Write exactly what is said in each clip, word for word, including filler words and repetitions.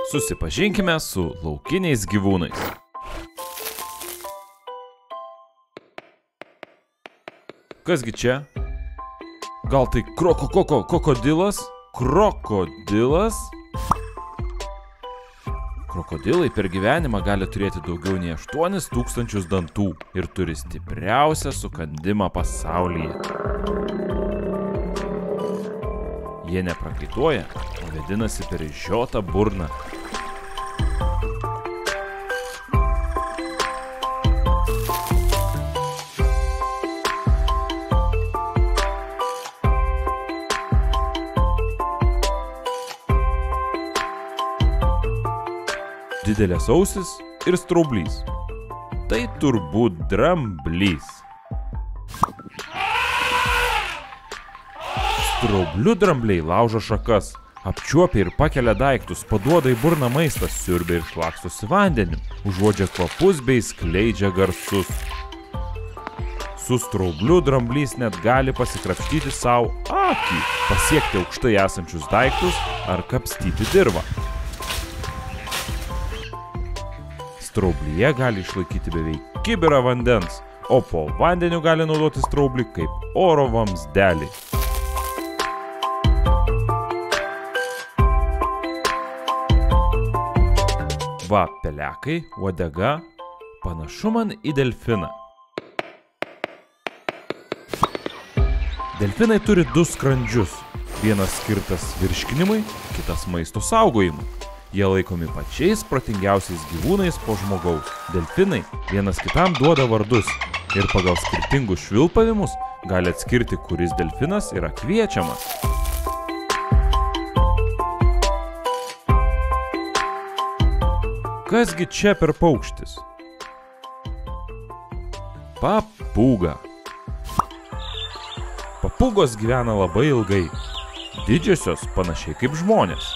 Susipažinkime su laukiniais gyvūnais. Kasgi čia? Gal tai kroko koko krokodilas? Krokodilas? Krokodilai per gyvenimą gali turėti daugiau nei aštuonis tūkstančius dantų ir turi stipriausią sukandimą pasaulyje. Jie neprakaituoja, o vadinasi per išžiotą burną. Didelės ausis ir straublys. Tai turbūt dramblys. Straublių drambliai laužo šakas, apčiuopia ir pakelia daiktus, paduoda į burną maistą, siurbia ir šlakstosi vandeniu, užuodžia kvapus bei skleidžia garsus. Su straubliu dramblys net gali pasikrapštyti savo akį, pasiekti aukštai esančius daiktus ar kapstyti dirvą. Straublyje gali išlaikyti beveik kibirą vandens, o po vandeniu gali naudoti straublį kaip oro vamzdelį. Va, pelekai, uodega, panašu man į delfiną. Delfinai turi du skrandžius, vienas skirtas virškinimui, kitas maisto saugojimui. Jie laikomi pačiais protingiausiais gyvūnais po žmogaus. Delfinai vienas kitam duoda vardus ir pagal skirtingus švilpavimus gali atskirti, kuris delfinas yra kviečiamas. Kasgi čia per paukštis? Papūga. Papūgos gyvena labai ilgai. Didžiosios panašiai kaip žmonės.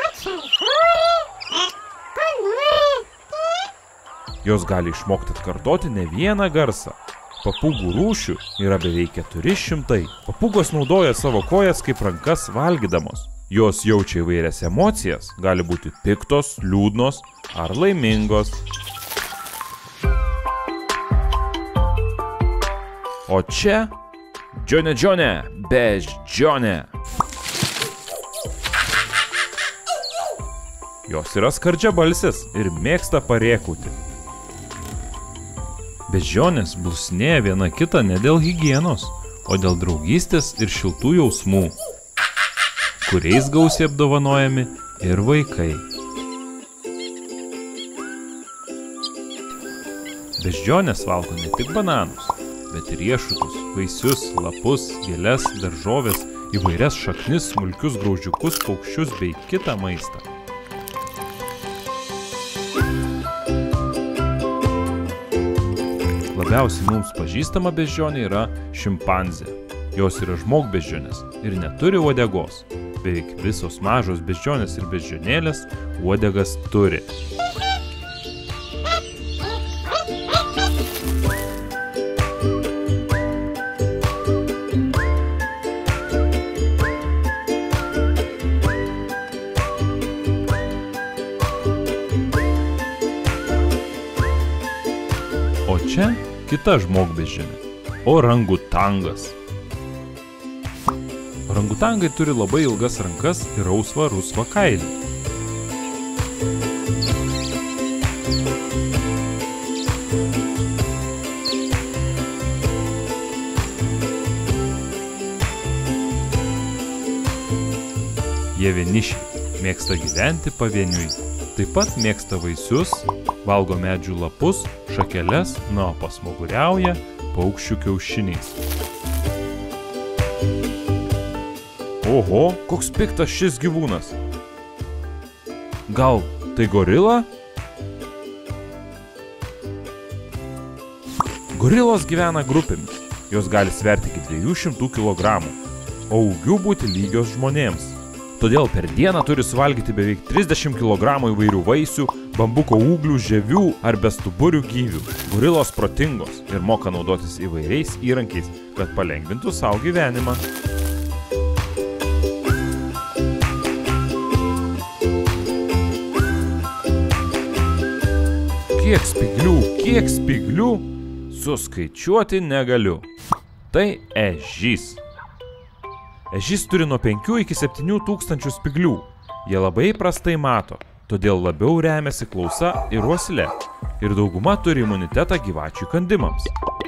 Jos gali išmokti atkartoti ne vieną garsą. Papūgų rūšių yra beveik keturi šimtai. Papūgos naudoja savo kojas kaip rankas valgydamos. Jos jaučia įvairias emocijas, gali būti piktos, liūdnos ar laimingos. O čia Džionė Džionė, beždžionė. Jos yra skardžiabalsės ir mėgsta parėkauti. Beždžionės blusinėja viena kitą ne dėl higienos, o dėl draugystės ir šiltų jausmų, kuriais gausiai apdovanojami ir vaikai. Beždžionės valgo ne tik bananus, bet ir riešutus, vaisius, lapus, gėles, daržoves, įvairias šaknis, smulkius graužiukus, paukščius bei kitą maistą. Labiausiai mums pažįstama beždžionė yra šimpanzė. Jos yra žmogbeždžionės ir neturi uodegos. Beveik visos mažos beždžionės ir beždžionėlės uodegas turi. O čia kita žmogbeždžionė – orangutangas. Orangutangai turi labai ilgas rankas ir rausvą rusvą kailį. Jie vienišiai, mėgsta gyventi pavieniui. Taip pat mėgsta vaisius, valgo medžių lapus, šakeles, na, o pasmaguriauja paukščių kiaušiniais. Oho, koks piktas šis gyvūnas. Gal tai gorila? Gorilos gyvena grupėmis. Jos gali sverti iki dviejų šimtų kilogramų, o ūgių būti lygios žmonėms. Todėl per dieną turi suvalgyti beveik trisdešimt kilogramų įvairių vaisių, bambuko ūglių, žievių ar bestuburių gyvių. Gorilos protingos ir moka naudotis įvairiais įrankiais, kad palengvintų savo gyvenimą. Kiek spyglių, kiek spyglių, suskaičiuoti negaliu. Tai ežys. Ežys turi nuo penkių iki septynių tūkstančių spyglių. Jie labai prastai mato, todėl labiau remiasi klausa ir uosle. Ir dauguma turi imunitetą gyvačių įkandimams.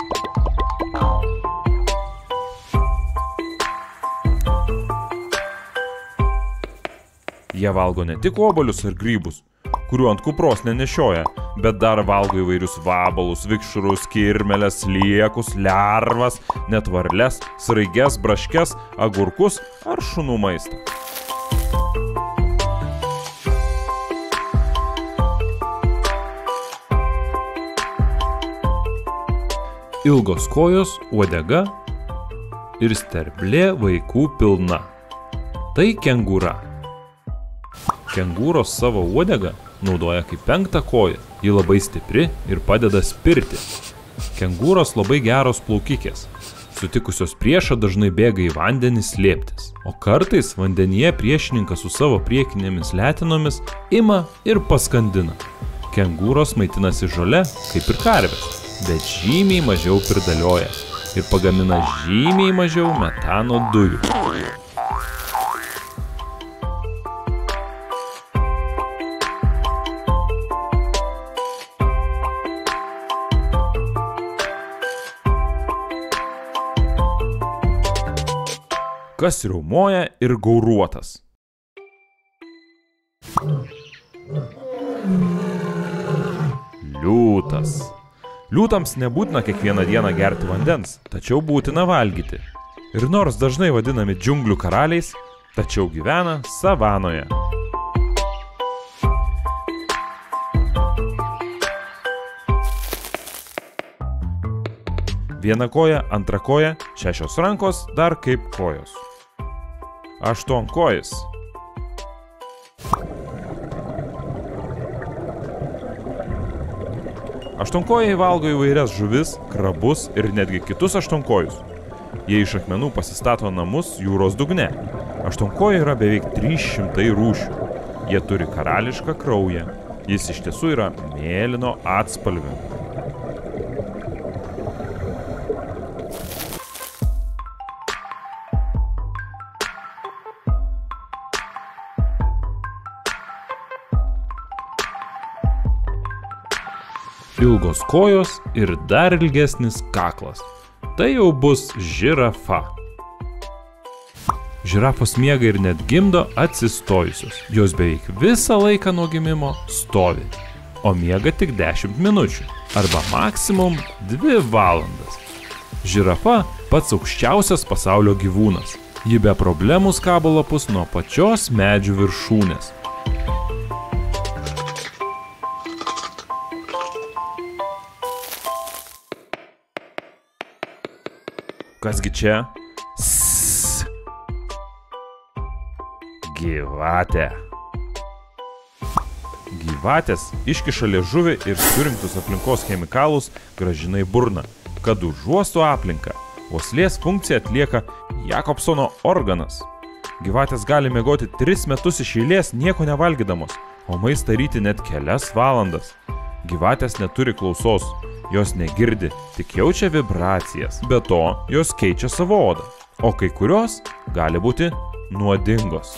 Jie valgo ne tik obuolius ir grybus, kurių ant kupros nenešioja, bet dar valgo įvairius vabalus, vikšrus, kirmeles, sliekus, lervas, net varles, sraiges, braškes, agurkus ar šunų maistą. Ilgos kojos, uodega ir sterblė vaikų pilna. Tai kengūra. Kengūros savo uodegą naudoja kaip penktą koją. Ji labai stipri ir padeda spirti. Kengūros labai geros plaukikės. Sutikusios priešą dažnai bėga į vandenį slėptis. O kartais vandenyje priešininkas su savo priekinėmis letinomis ima ir paskandina. Kengūros maitinasi žole kaip ir karvės, bet žymiai mažiau pirdalioja ir pagamina žymiai mažiau metano dujų. Kas riaumoja ir gauruotas. Liūtas. Liūtams nebūtina kiekvieną dieną gerti vandens, tačiau būtina valgyti. Ir nors dažnai vadinami džiunglių karaliais, tačiau gyvena savanoje. Viena koja, antra koja, šešios rankos, dar kaip kojos. Aštuonkojis. Aštuonkojai valgo įvairias žuvis, krabus ir netgi kitus aštuonkojus. Jie iš akmenų pasistato namus jūros dugne. Aštuonkojai yra beveik trys šimtai rūšių. Jie turi karališką kraują. Jis iš tiesų yra mėlyno atspalvio. Ilgos kojos ir dar ilgesnis kaklas. Tai jau bus žirafa. Žirafos miega ir net gimdo atsistojusios. Jos beveik visą laiką nuo gimimo stovi, o miega tik dešimt minučių arba maksimum dvi valandas. Žirafa pats aukščiausias pasaulio gyvūnas. Ji be problemų skabo lapus nuo pačios medžių viršūnės. Kasgi čia? Sss. Gyvatė. Gyvatės iškiša liežuvį ir surinktus aplinkos chemikalus grąžina į burną, kad užuostų aplinką. Uoslės funkciją atlieka Jakobsono organas. Gyvatės gali miegoti tris metus iš eilės nieko nevalgydamos, o maistą ryti net kelias valandas. Gyvatės neturi klausos. Jos negirdi, tik jaučia vibracijas. Be to, jos keičia savo odą, o kai kurios gali būti nuodingos.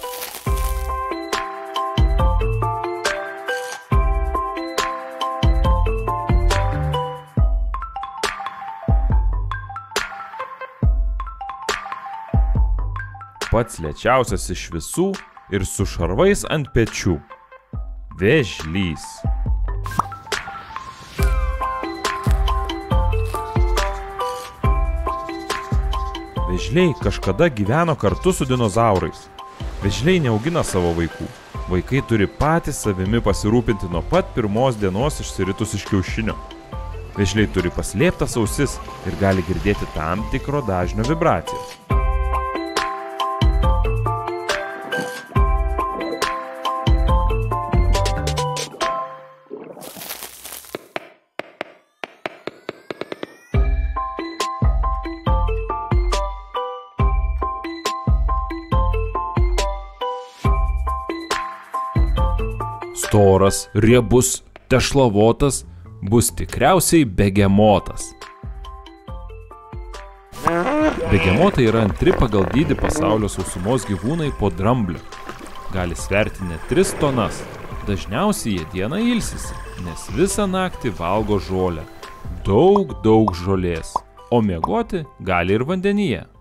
Pats lėčiausias iš visų ir su šarvais ant pečių. Vėžlys. Vėžliai kažkada gyveno kartu su dinozaurais. Vėžliai neaugina savo vaikų. Vaikai turi patys savimi pasirūpinti nuo pat pirmos dienos išsiritus iš kiaušinio. Vėžliai turi paslėptas ausis ir gali girdėti tam tikro dažnio vibracijas. Storas, riebus, tešlavotas, bus tikriausiai begemotas. Begemotai yra antri pagal dydį pasaulio sausumos gyvūnai po dramblio. Gali sverti net tris tonas. Dažniausiai jie dieną ilsisi, nes visą naktį valgo žolę. Daug, daug žolės. O miegoti gali ir vandenyje.